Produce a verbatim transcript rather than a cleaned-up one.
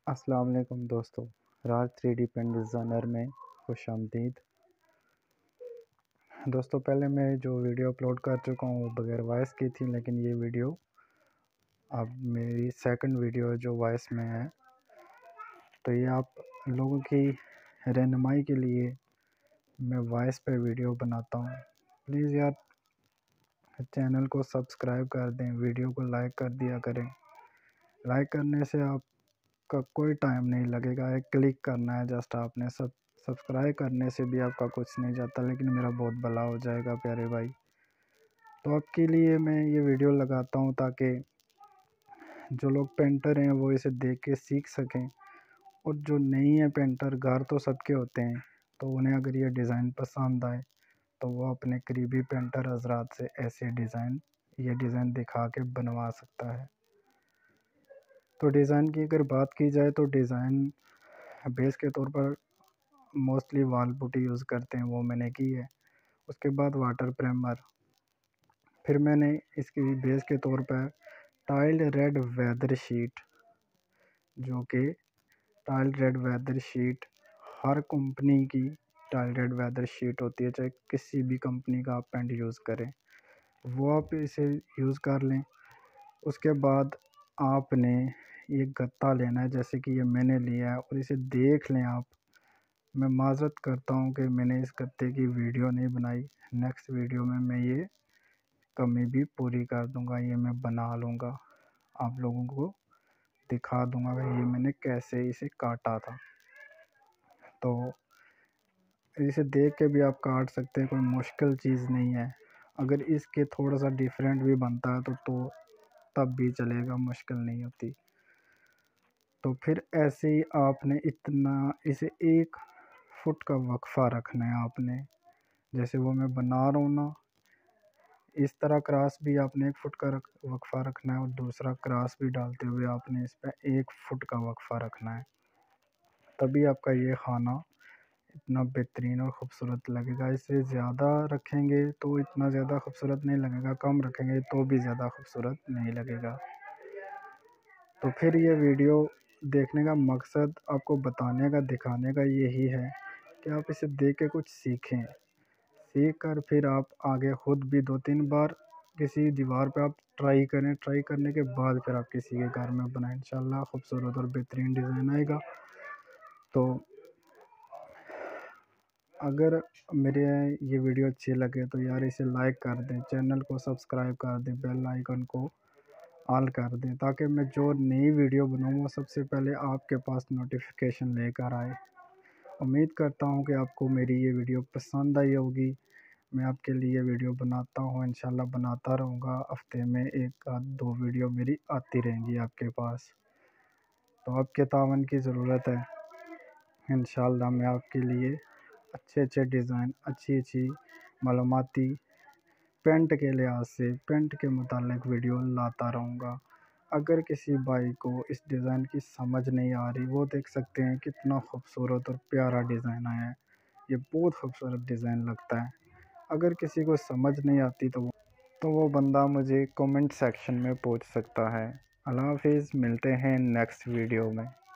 अस्सलाम वालेकुम दोस्तों, Raj three D pen designer में खुशामदीद। दोस्तों पहले मैं जो वीडियो अपलोड कर चुका हूँ वो बगैर वॉइस की थी, लेकिन ये वीडियो अब मेरी सेकंड वीडियो जो वॉइस में है। तो ये आप लोगों की रहनुमाई के लिए मैं वॉइस पे वीडियो बनाता हूँ। प्लीज़ यार चैनल को सब्सक्राइब कर दें, वीडियो को लाइक कर दिया करें। लाइक करने से आप का कोई टाइम नहीं लगेगा, एक क्लिक करना है जस्ट आपने। सब सब्सक्राइब करने से भी आपका कुछ नहीं जाता, लेकिन मेरा बहुत भला हो जाएगा प्यारे भाई। तो आपके लिए मैं ये वीडियो लगाता हूँ ताकि जो लोग पेंटर हैं वो इसे देख के सीख सकें, और जो नहीं है पेंटर, घर तो सबके होते हैं, तो उन्हें अगर ये डिज़ाइन पसंद आए तो वो अपने करीबी पेंटर हजरात से ऐसे डिज़ाइन ये डिज़ाइन दिखा के बनवा सकता है। तो डिज़ाइन की अगर बात की जाए तो डिज़ाइन बेस के तौर पर मोस्टली वॉल पुट्टी यूज़ करते हैं, वो मैंने की है। उसके बाद वाटर प्राइमर, फिर मैंने इसकी बेस के तौर पर टाइल्ड रेड वेदर शीट, जो कि टाइल्ड रेड वेदर शीट हर कंपनी की टाइल्ड रेड वेदर शीट होती है, चाहे किसी भी कंपनी का आप पेंट यूज़ करें वो आप इसे यूज़ कर लें। उसके बाद आपने ये गत्ता लेना है, जैसे कि ये मैंने लिया है, और इसे देख लें आप। मैं माज़रत करता हूँ कि मैंने इस गत्ते की वीडियो नहीं बनाई। नेक्स्ट वीडियो में मैं ये कमी भी पूरी कर दूँगा, ये मैं बना लूँगा, आप लोगों को दिखा दूँगा कि ये मैंने कैसे इसे काटा था। तो इसे देख के भी आप काट सकते हैं, कोई मुश्किल चीज़ नहीं है। अगर इसके थोड़ा सा डिफरेंट भी बनता है तो तो तब भी चलेगा, मुश्किल नहीं होती। तो फिर ऐसे ही आपने इतना इसे एक फुट का वक्फ़ा रखना है आपने, जैसे वो मैं बना रहा हूँ ना, इस तरह क्रॉस भी आपने एक फुट का रख वक्फ़ा रखना है, और दूसरा क्रॉस भी डालते हुए आपने इस पर एक फुट का वक्फ़ा रखना है। तभी आपका ये खाना इतना बेहतरीन और ख़ूबसूरत लगेगा। इससे ज़्यादा रखेंगे तो इतना ज़्यादा खूबसूरत नहीं लगेगा, कम रखेंगे तो भी ज़्यादा खूबसूरत नहीं लगेगा। तो फिर ये वीडियो देखने का मकसद आपको बताने का, दिखाने का यही है कि आप इसे देख के कुछ सीखें। सीख कर फिर आप आगे ख़ुद भी दो तीन बार किसी दीवार पे आप ट्राई करें। ट्राई करने के बाद फिर आप किसी के घर में बनाएं, इंशाल्लाह खूबसूरत और बेहतरीन डिज़ाइन आएगा। तो अगर मेरे ये वीडियो अच्छी लगे तो यार इसे लाइक कर दें, चैनल को सब्सक्राइब कर दें, बेल आइकन को ऑल कर दें, ताकि मैं जो नई वीडियो बनाऊँ वो सबसे पहले आपके पास नोटिफिकेशन लेकर आए। उम्मीद करता हूँ कि आपको मेरी ये वीडियो पसंद आई होगी। मैं आपके लिए वीडियो बनाता हूँ, इंशाल्लाह बनाता रहूँगा। हफ्ते में एक आध दो वीडियो मेरी आती रहेंगी आपके पास। तो आपके तावन की ज़रूरत है। इंशाल्लाह मैं आपके लिए अच्छे अच्छे डिज़ाइन, अच्छी अच्छी मालूमाती पेंट के लिहाज से, पेंट के मुतालिक वीडियो लाता रहूँगा। अगर किसी भाई को इस डिज़ाइन की समझ नहीं आ रही, वो देख सकते हैं कितना खूबसूरत और प्यारा डिज़ाइन आया है। ये बहुत खूबसूरत डिज़ाइन लगता है। अगर किसी को समझ नहीं आती तो वो तो वो बंदा मुझे कमेंट सेक्शन में पूछ सकता है। अल्लाह हाफ़िज़, मिलते हैं नेक्स्ट वीडियो में।